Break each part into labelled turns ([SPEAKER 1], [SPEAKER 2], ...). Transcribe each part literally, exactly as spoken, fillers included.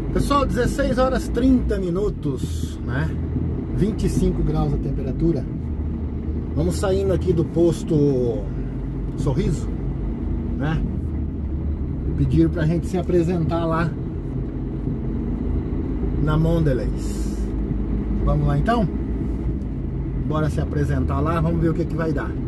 [SPEAKER 1] Pessoal, dezesseis horas trinta minutos, né? vinte e cinco graus a temperatura. Vamos saindo aqui do posto Sorriso, né? Pediram pra gente se apresentar lá na Mondelez. Vamos lá então? Bora se apresentar lá, vamos ver o que que vai dar.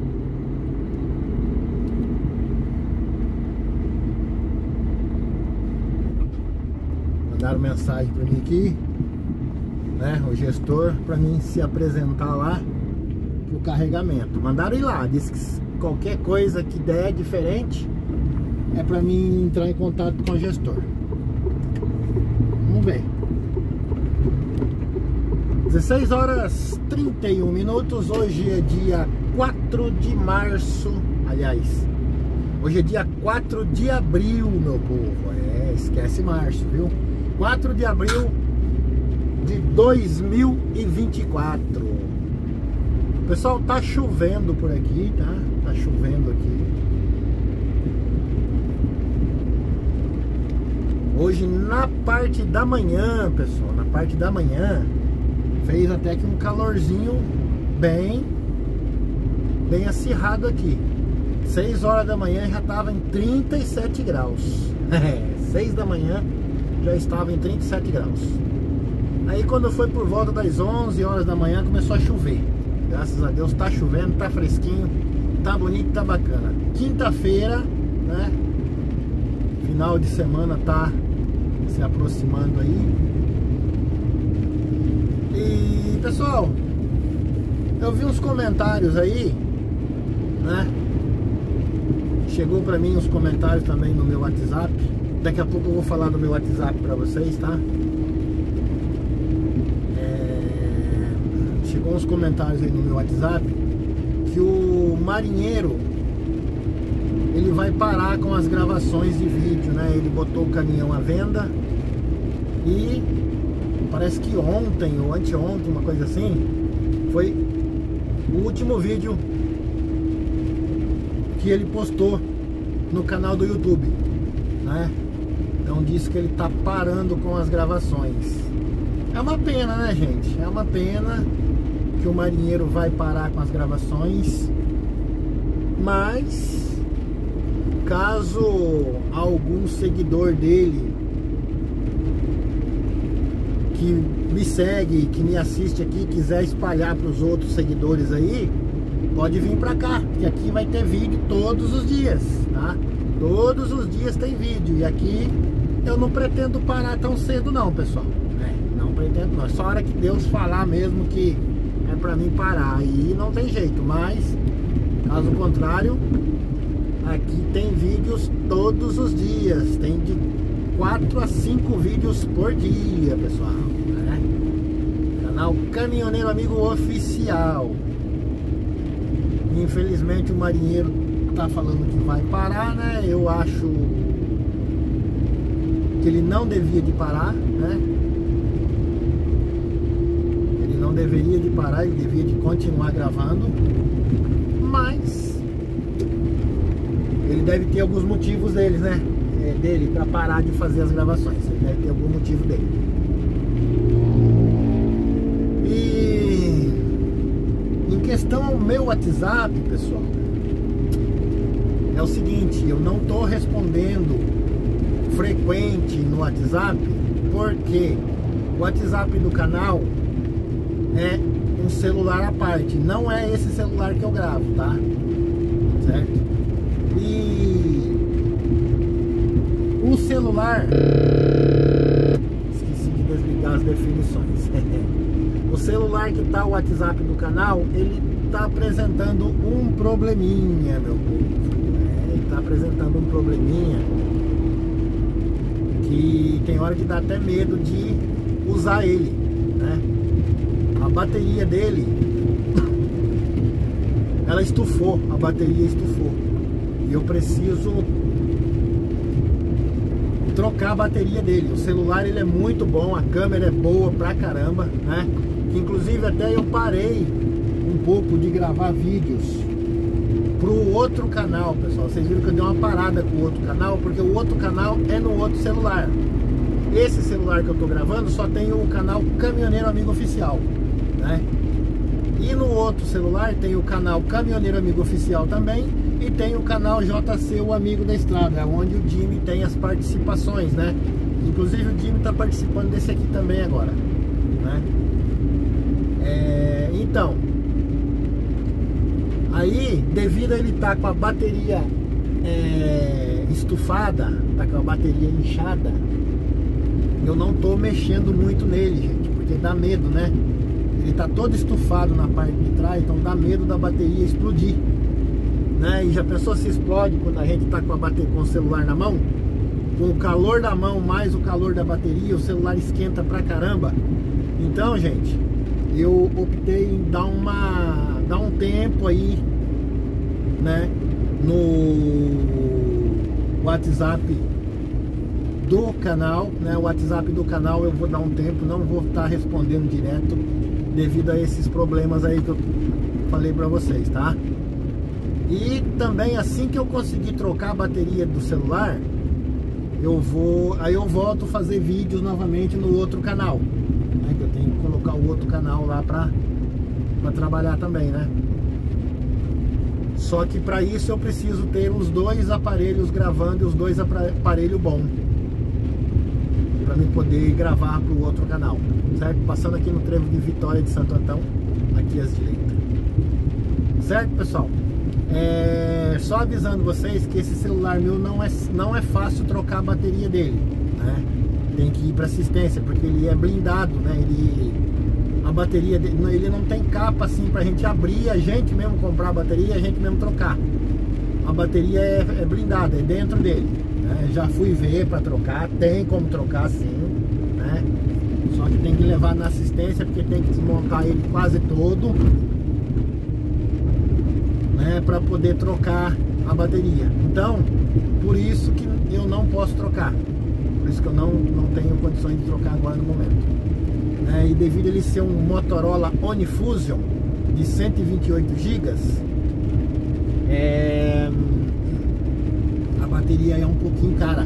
[SPEAKER 1] Mandaram mensagem pra mim aqui, né, o gestor, pra mim se apresentar lá pro carregamento. Mandaram ir lá, disse que qualquer coisa que der diferente é pra mim entrar em contato com o gestor. Vamos ver. dezesseis horas trinta e um minutos, hoje é dia quatro de março, aliás, hoje é dia quatro de abril, meu povo, é, esquece março, viu? quatro de abril de dois mil e vinte e quatro. Pessoal, tá chovendo por aqui, tá? Tá chovendo aqui. Hoje na parte da manhã, pessoal, na parte da manhã fez até que um calorzinho bem bem acirrado aqui. seis horas da manhã já tava em trinta e sete graus. seis da manhã já estava em trinta e sete graus. Aí quando foi por volta das onze horas da manhã começou a chover. Graças a Deus tá chovendo, tá fresquinho, tá bonito, tá bacana. Quinta-feira, né? Final de semana tá se aproximando aí. E pessoal, eu vi uns comentários aí, né? Chegou pra mim uns comentários também no meu WhatsApp. Daqui a pouco eu vou falar do meu WhatsApp pra vocês, tá? É... Chegou uns comentários aí no meu WhatsApp que o marinheiro ele vai parar com as gravações de vídeo, né? Ele botou o caminhão à venda e parece que ontem ou anteontem, uma coisa assim, foi o último vídeo que ele postou no canal do YouTube, né? Então disse que ele tá parando com as gravações. É uma pena, né, gente? É uma pena que o marinheiro vai parar com as gravações, mas caso algum seguidor dele que me segue, que me assiste aqui, quiser espalhar para os outros seguidores aí, pode vir para cá, que aqui vai ter vídeo todos os dias, tá? Todos os dias tem vídeo. E aqui eu não pretendo parar tão cedo não, pessoal, né? Não pretendo não, é só a hora que Deus falar mesmo que é para mim parar, aí não tem jeito. Mas caso contrário, aqui tem vídeos todos os dias, tem de quatro a cinco vídeos por dia, pessoal, né? Canal Caminhoneiro Amigo Oficial. Infelizmente o marinheiro tá falando que vai parar, né? Eu acho que ele não devia de parar, né? Ele não deveria de parar, ele devia de continuar gravando. Mas ele deve ter alguns motivos deles, né? É, dele para parar de fazer as gravações. Ele deve ter algum motivo dele. E em questão ao meu WhatsApp, pessoal, é o seguinte, eu não tô respondendo frequente no WhatsApp porque o WhatsApp do canal é um celular à parte, não é esse celular que eu gravo, tá? Certo? E o celular, esqueci de desligar as definições. O celular que tá o WhatsApp do canal, ele tá apresentando um probleminha, meu povo. É, ele tá apresentando um probleminha que tem hora que dá até medo de usar ele, né? A bateria dele, ela estufou, a bateria estufou. E eu preciso trocar a bateria dele. O celular ele é muito bom, a câmera é boa pra caramba, né? Inclusive até eu parei um pouco de gravar vídeos pro outro canal, pessoal. Vocês viram que eu dei uma parada com o outro canal, porque o outro canal é no outro celular. esse celular que eu tô gravando só tem o canal Caminhoneiro Amigo Oficial, né? E no outro celular tem o canal Caminhoneiro Amigo Oficial também, e tem o canal J C, o Amigo da Estrada, onde o Jimmy tem as participações, né? Inclusive o Jimmy tá participando desse aqui também agora, né? É, então, aí, devido a ele estar tá com a bateria é, estufada, tá com a bateria inchada, eu não tô mexendo muito nele, gente, porque dá medo, né? Ele tá todo estufado na parte de trás, então dá medo da bateria explodir, né? E já pensou se explode quando a gente tá com a bateria, com o celular na mão? Com o calor da mão mais o calor da bateria, o celular esquenta pra caramba. Então, gente, eu optei em dar uma dar um tempo aí, né, no WhatsApp do canal, né? O WhatsApp do canal eu vou dar um tempo, não vou estar respondendo direto devido a esses problemas aí que eu falei pra vocês, tá? E também assim que eu conseguir trocar a bateria do celular, eu vou, aí eu volto a fazer vídeos novamente no outro canal, né? Que eu tenho que colocar o outro canal lá pra, pra trabalhar também, né? Só que para isso eu preciso ter os dois aparelhos gravando e os dois aparelhos bons, para me poder gravar para o outro canal, certo? Passando aqui no trevo de Vitória de Santo Antão, aqui às direitas, certo, pessoal? É, só avisando vocês que esse celular meu não é, não é fácil trocar a bateria dele, né? Tem que ir para assistência, porque ele é blindado, né? Ele, a bateria dele, ele não tem capa assim pra gente abrir, a gente mesmo comprar a bateria e a gente mesmo trocar. A bateria é, é blindada, é dentro dele, né? Já fui ver para trocar, tem como trocar sim, né? Só que tem que levar na assistência, porque tem que desmontar ele quase todo, né, para poder trocar a bateria. Então, por isso que eu não posso trocar, por isso que eu não, não tenho condições de trocar agora no momento, né? E devido a ele ser um Motorola Onifusion de cento e vinte e oito gigas, é, a bateria é um pouquinho cara,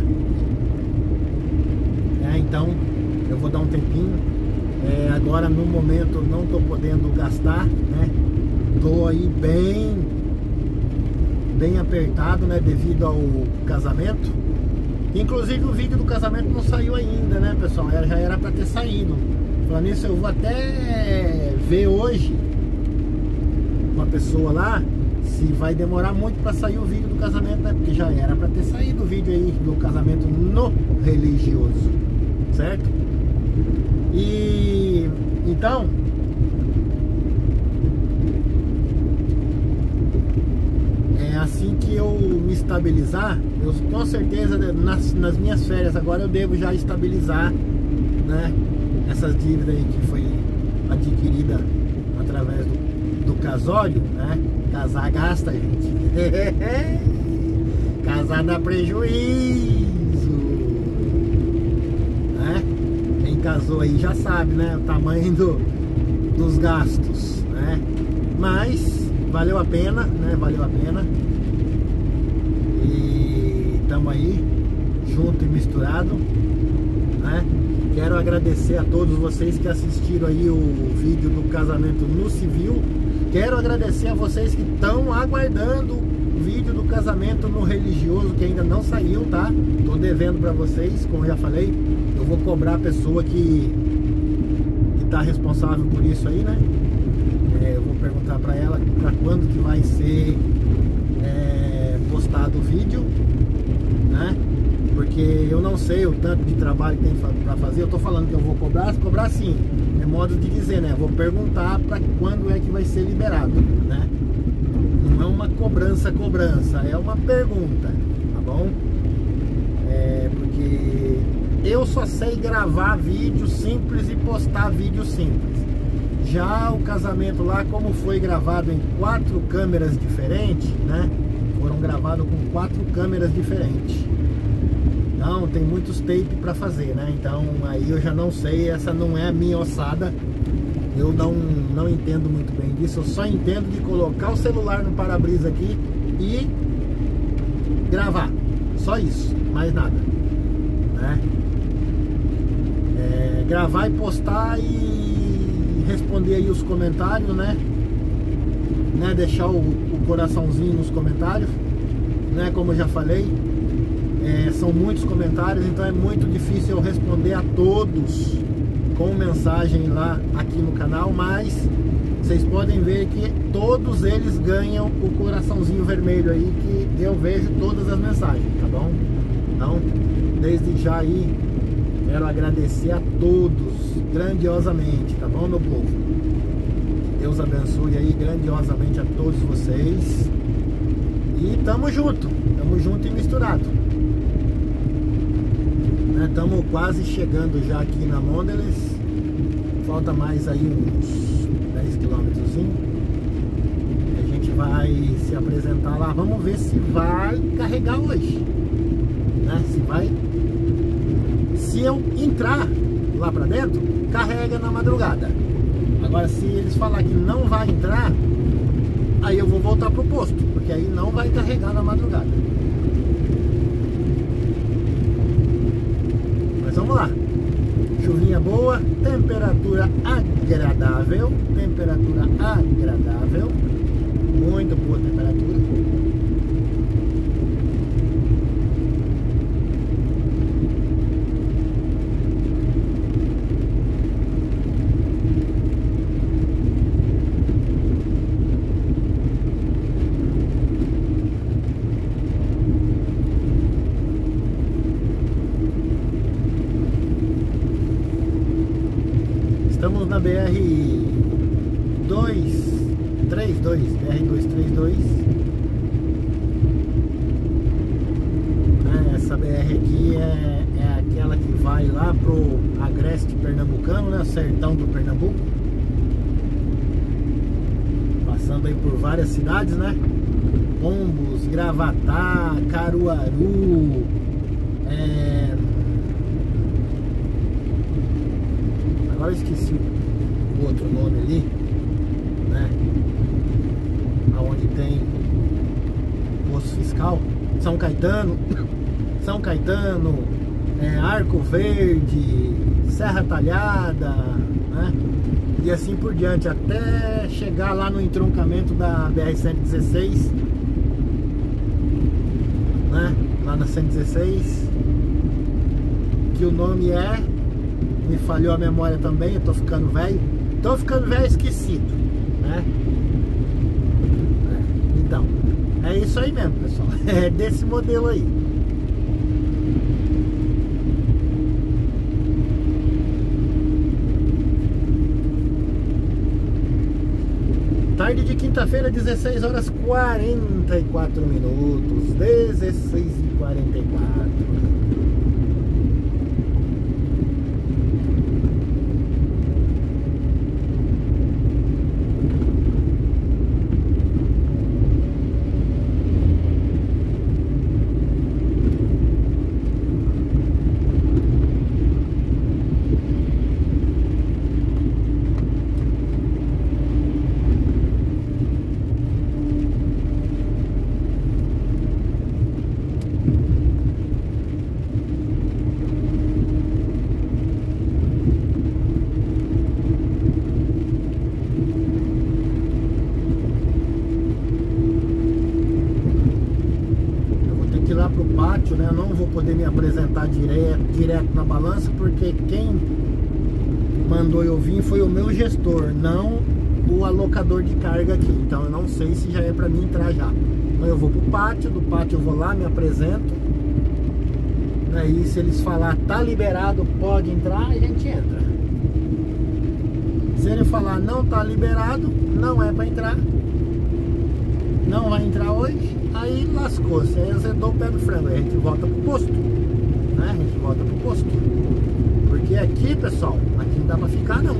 [SPEAKER 1] é, então eu vou dar um tempinho. É, agora no momento eu não estou podendo gastar, né? Tô aí bem bem apertado, né, devido ao casamento. Inclusive o vídeo do casamento não saiu ainda, né, pessoal? Já era para ter saído. Falando nisso, eu vou até ver hoje uma pessoa lá se vai demorar muito para sair o vídeo do casamento, né? Porque já era para ter saído o vídeo aí do casamento no religioso, certo? E então, assim que eu me estabilizar, eu com certeza nas, nas minhas férias agora eu devo já estabilizar, né, essas dívidas aí que foi adquirida através do, do casório, né? Casar gasta, gente. Casar dá prejuízo, né? Quem casou aí já sabe, né, o tamanho do, dos gastos, né? Mas valeu a pena, né? Valeu a pena. E estamos aí, junto e misturado, né? Quero agradecer a todos vocês que assistiram aí o vídeo do casamento no civil. Quero agradecer a vocês que estão aguardando o vídeo do casamento no religioso, que ainda não saiu, tá? Tô devendo para vocês, como eu já falei. Eu vou cobrar a pessoa que que tá responsável por isso aí, né? É, eu vou perguntar para ela para quando que vai ser é, postado o vídeo, né? Porque eu não sei o tanto de trabalho que tem para fazer. Eu tô falando que eu vou cobrar, cobrar sim, é modo de dizer, né? Vou perguntar para quando é que vai ser liberado, né? Não é uma cobrança, cobrança, é uma pergunta, tá bom? É porque eu só sei gravar vídeo simples e postar vídeo simples. Já o casamento lá, como foi gravado em quatro câmeras diferentes, né? Foram gravados com quatro câmeras diferentes. Então tem muitos tapes para fazer, né? Então aí eu já não sei, essa não é a minha ossada. Eu não, não entendo muito bem disso. Eu só entendo de colocar o celular no para-brisa aqui e gravar. Só isso, mais nada, né? é, gravar e postar e responder aí os comentários, né? né? Deixar o, o coraçãozinho nos comentários, né? Como eu já falei, é, são muitos comentários, então é muito difícil eu responder a todos com mensagem lá aqui no canal, mas vocês podem ver que todos eles ganham o coraçãozinho vermelho aí, que eu vejo todas as mensagens, tá bom? Então, desde já aí, quero agradecer a todos grandiosamente, tá bom, meu povo? Deus abençoe aí grandiosamente a todos vocês. E tamo junto, tamo junto e misturado. Estamos né, quase chegando já aqui na Mondelez. Falta mais aí uns dez quilômetros. A gente vai se apresentar lá. Vamos ver se vai carregar hoje, né? Se vai. Se eu entrar lá pra dentro, carrega na madrugada. Agora, se eles falar que não vai entrar, aí eu vou voltar pro posto, porque aí não vai carregar na madrugada. Mas vamos lá. Chuvinha boa, temperatura agradável, temperatura agradável, muito boa temperatura. Estamos na B R duzentos e trinta e dois, B R duzentos e trinta e dois. É, essa B R aqui é, é aquela que vai lá pro Agreste Pernambucano, né? Sertão do Pernambuco. Passando aí por várias cidades, né? Pombos, Gravatá, Caruaru, é... agora eu esqueci o outro nome ali, né? Aonde tem posto fiscal. São Caetano, São Caetano, é, Arco Verde, Serra Talhada, né? E assim por diante, até chegar lá no entroncamento da B R cento e dezesseis, né? Lá na cento e dezesseis, que o nome é... me falhou a memória também, eu tô ficando velho. Tô ficando velho esquecido, né? É, então, é isso aí mesmo, pessoal. É desse modelo aí. Tarde de quinta-feira, dezesseis horas e quarenta e quatro minutos. dezesseis e quarenta e quatro. Né? Eu não vou poder me apresentar direto, direto na balança, porque quem mandou eu vir foi o meu gestor, não o alocador de carga aqui. Então eu não sei se já é para mim entrar já. Então eu vou pro pátio, do pátio eu vou lá, me apresento. Aí se eles falar tá liberado, pode entrar, a gente entra. Se ele falar não tá liberado, não é para entrar, não vai entrar hoje, aí lascou-se, aí azedou o pé do frango, aí a gente volta pro posto, né? A gente volta pro posto, porque aqui, pessoal, aqui não dá pra ficar não.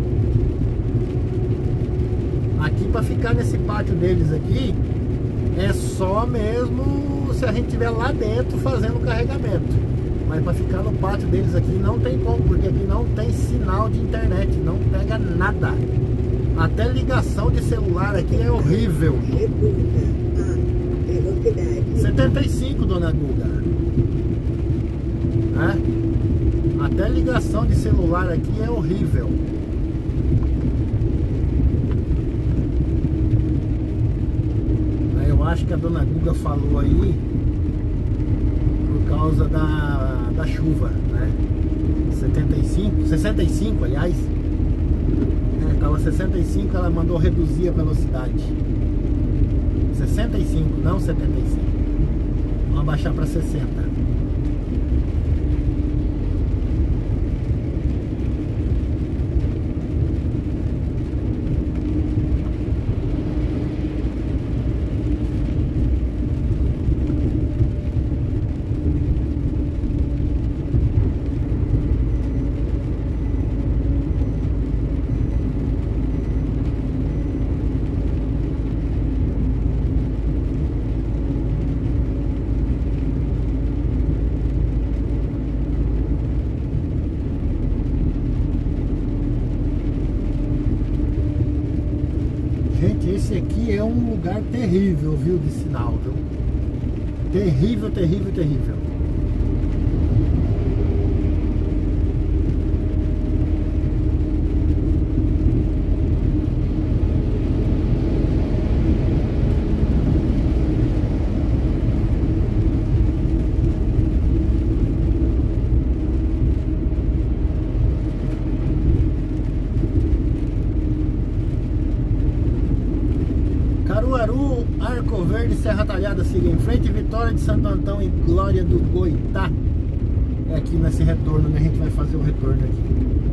[SPEAKER 1] Aqui pra ficar nesse pátio deles aqui, é só mesmo se a gente estiver lá dentro fazendo o carregamento. Mas pra ficar no pátio deles aqui não tem como, porque aqui não tem sinal de internet, não pega nada. Até ligação de celular aqui é horrível. setenta e cinco, dona Guga. É? Até ligação de celular aqui é horrível. Eu acho que a dona Guga falou aí por causa da, da chuva, né? setenta e cinco, sessenta e cinco, aliás. É, tava sessenta e cinco, ela mandou reduzir a velocidade. sessenta e cinco, não setenta e cinco. Vamos abaixar para sessenta. Gente, esse aqui é um lugar terrível, viu, de sinal, viu? Terrível, terrível, terrível. Caruaru, Arco Verde, Serra Talhada siga em frente, Vitória de Santo Antão e Glória do Goitá. É aqui nesse retorno, né? A gente vai fazer o retorno aqui.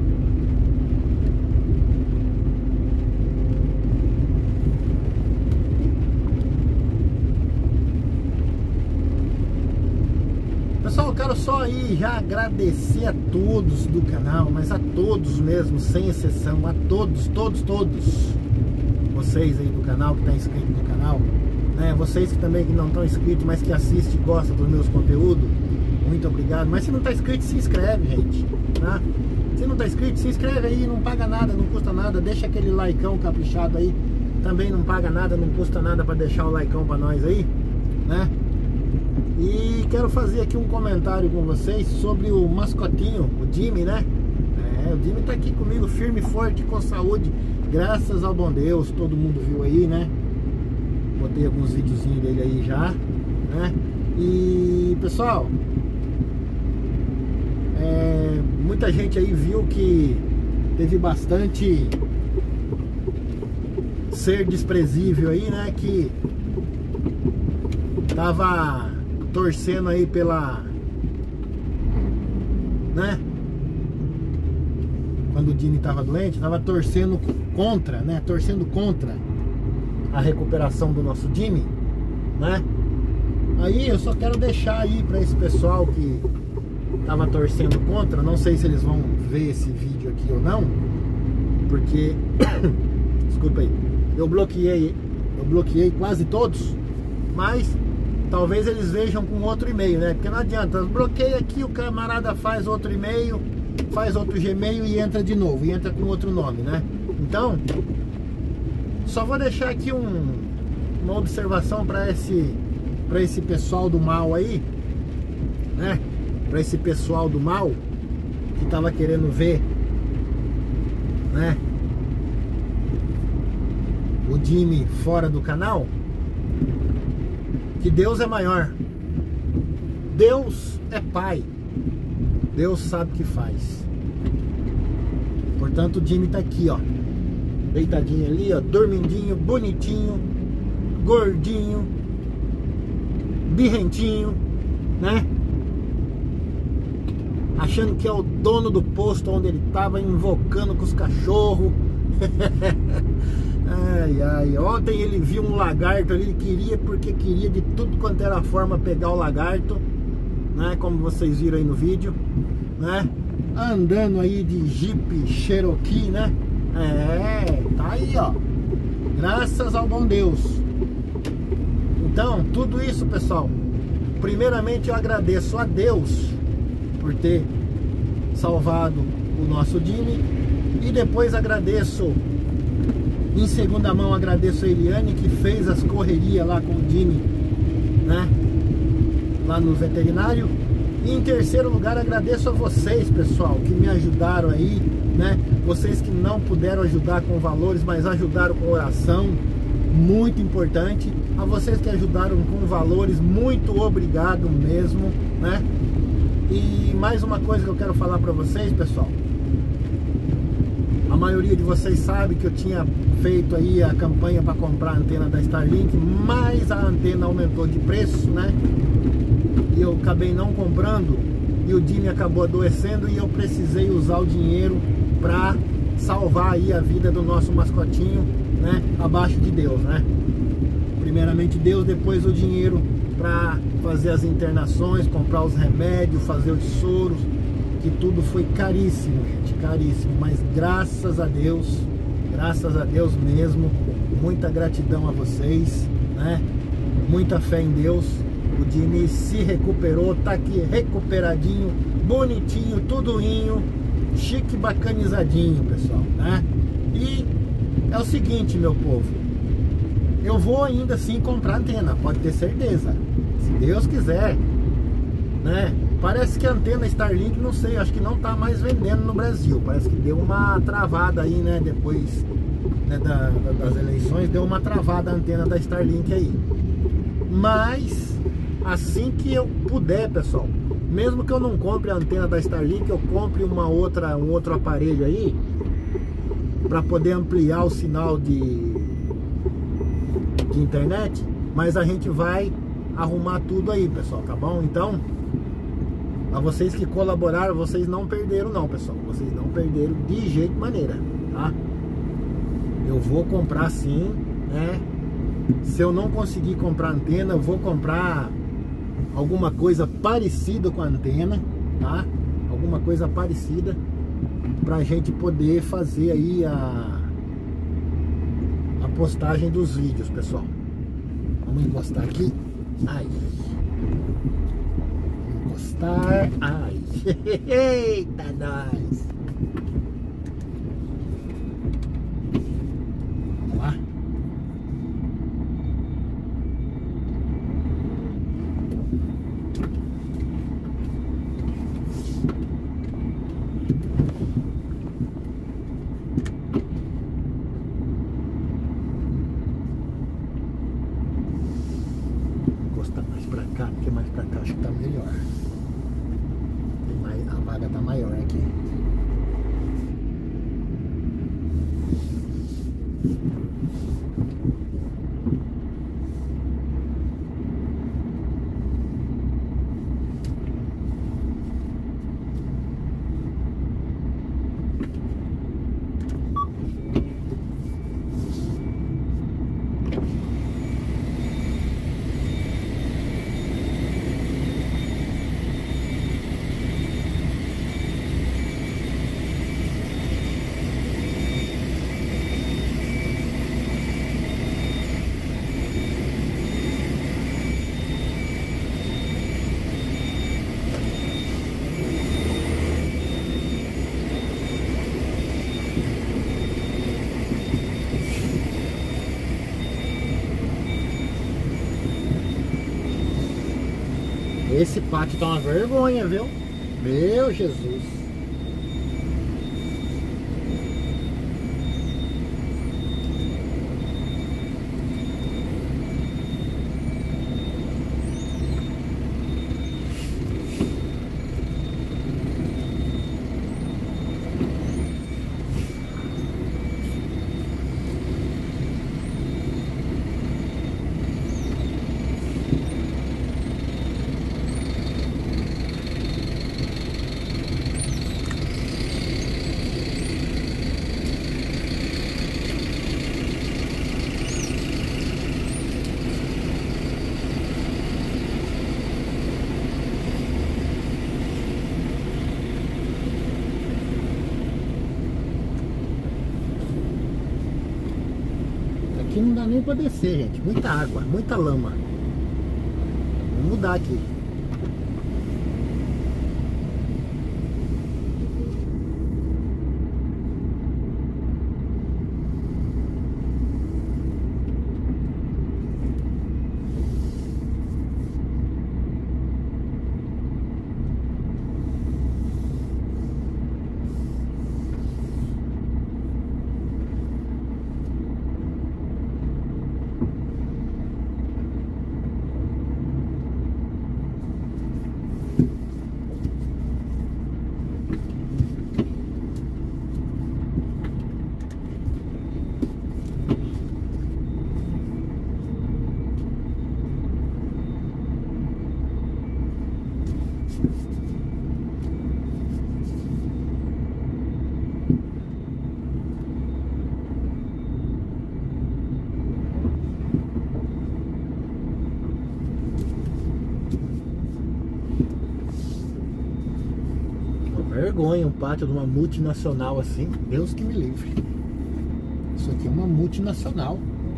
[SPEAKER 1] Pessoal, eu quero só aí já agradecer a todos do canal, mas a todos mesmo, sem exceção, a todos, todos, todos vocês aí do canal, que tá inscrito no canal, né? Vocês que também que não estão inscritos, mas que assistem e gostam dos meus conteúdos, muito obrigado. Mas se não tá inscrito, se inscreve, gente, né? Se não tá inscrito, se inscreve aí, não paga nada, não custa nada, deixa aquele likeão caprichado aí, também não paga nada, não custa nada para deixar o likeão para nós aí, né? E quero fazer aqui um comentário com vocês sobre o mascotinho, o Jimmy, né? É, o Jimmy tá aqui comigo, firme e forte, com saúde, graças ao bom Deus. Todo mundo viu aí, né? Botei alguns videozinhos dele aí já, né? E pessoal, é, muita gente aí viu que teve bastante ser desprezível aí, né? Que tava torcendo aí pela, né? Quando o Jimmy tava doente, tava torcendo contra, né? Torcendo contra a recuperação do nosso Jimmy, né? Aí eu só quero deixar aí para esse pessoal que tava torcendo contra, não sei se eles vão ver esse vídeo aqui ou não, porque desculpa aí, eu bloqueei, eu bloqueei quase todos, mas talvez eles vejam com outro e-mail, né? Porque não adianta, bloqueia aqui, o camarada faz outro e-mail, faz outro Gmail e entra de novo, e entra com outro nome, né? Então, só vou deixar aqui um, uma observação para esse, para esse pessoal do mal aí, né? Para esse pessoal do mal que tava querendo ver, né? O Jimmy fora do canal, que Deus é maior, Deus é Pai, Deus sabe o que faz. Portanto, o Jimmy tá aqui, ó, deitadinho ali, ó, dormindinho, bonitinho, gordinho, birrentinho, né? Achando que é o dono do posto onde ele tava, invocando com os cachorros. Ai, ai, ontem ele viu um lagarto ali, ele queria, porque queria de tudo quanto era forma pegar o lagarto, né? Como vocês viram aí no vídeo, né? Andando aí de Jeep Cherokee, né? É, tá aí, ó, graças ao bom Deus. Então, tudo isso, pessoal, primeiramente eu agradeço a Deus por ter salvado o nosso Jimmy, e depois agradeço, em segunda mão, agradeço a Eliane, que fez as correrias lá com o Jimmy, né? Lá no veterinário. E em terceiro lugar, agradeço a vocês, pessoal, que me ajudaram aí, né? Vocês que não puderam ajudar com valores, mas ajudaram com oração, muito importante. A vocês que ajudaram com valores, muito obrigado mesmo, né? E mais uma coisa que eu quero falar para vocês, pessoal. A maioria de vocês sabe que eu tinha feito aí a campanha para comprar a antena da Starlink, mas a antena aumentou de preço, né? E eu acabei não comprando e o Jimmy acabou adoecendo e eu precisei usar o dinheiro para salvar aí a vida do nosso mascotinho, né? Abaixo de Deus, né? Primeiramente Deus, depois o dinheiro para fazer as internações, comprar os remédios, fazer os soros, que tudo foi caríssimo, gente, caríssimo, mas graças a Deus, graças a Deus mesmo, muita gratidão a vocês, né? Muita fé em Deus. O Jimmy se recuperou, tá aqui recuperadinho, bonitinho, tudoinho, chique, bacanizadinho, pessoal, né? E é o seguinte, meu povo, eu vou ainda assim comprar antena, pode ter certeza, se Deus quiser, né? Parece que a antena Starlink, não sei, acho que não tá mais vendendo no Brasil, parece que deu uma travada aí, né? Depois, né, da, da, das eleições, deu uma travada a antena da Starlink aí. Mas assim que eu puder, pessoal, mesmo que eu não compre a antena da Starlink, eu compre uma outra, um outro aparelho aí para poder ampliar o sinal de, de internet, mas a gente vai arrumar tudo aí, pessoal, tá bom? Então, a vocês que colaboraram, vocês não perderam não, pessoal, vocês não perderam de jeito maneira, tá? Eu vou comprar sim, né? Se eu não conseguir comprar antena, eu vou comprar alguma coisa parecida com a antena, tá? Alguma coisa parecida pra gente poder fazer aí a, a postagem dos vídeos, pessoal. Vamos encostar aqui. Ai. Encostar. Ai. Eita, nós. Vamos lá. Porque mais pra cá acho que tá melhor. Tem mais, a vaga tá maior aqui. Esse pátio tá uma vergonha, viu? Meu Jesus. Aqui não dá nem pra descer, gente. Muita água, muita lama. Vou mudar aqui. vergonha um pátio de uma multinacional assim. Deus que me livre. Isso aqui é uma multinacional.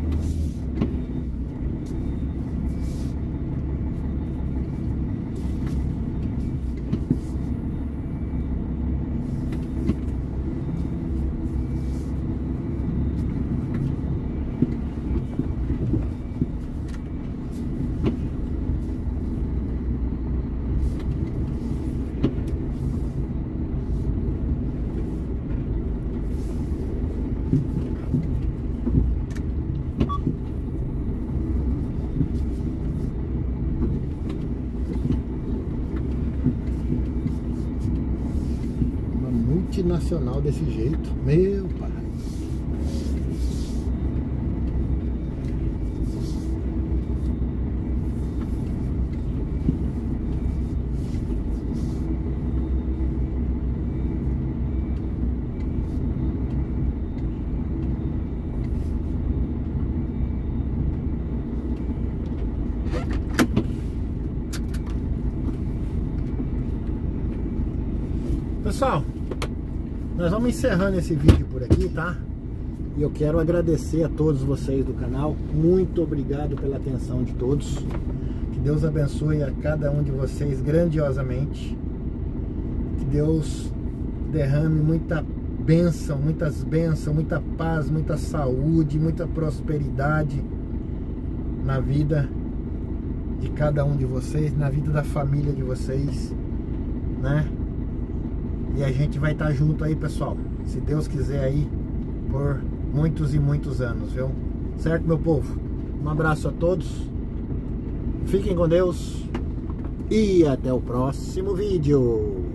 [SPEAKER 1] Uma multinacional desse jeito, meu pai. Pessoal, nós vamos encerrando esse vídeo por aqui, tá? E eu quero agradecer a todos vocês do canal. Muito obrigado pela atenção de todos. Que Deus abençoe a cada um de vocês grandiosamente. Que Deus derrame muita bênção, muitas bênçãos, muita paz, muita saúde, muita prosperidade na vida de cada um de vocês, na vida da família de vocês, né? E a gente vai estar junto aí, pessoal, se Deus quiser aí, por muitos e muitos anos, viu? Certo, meu povo? Um abraço a todos. Fiquem com Deus. E até o próximo vídeo.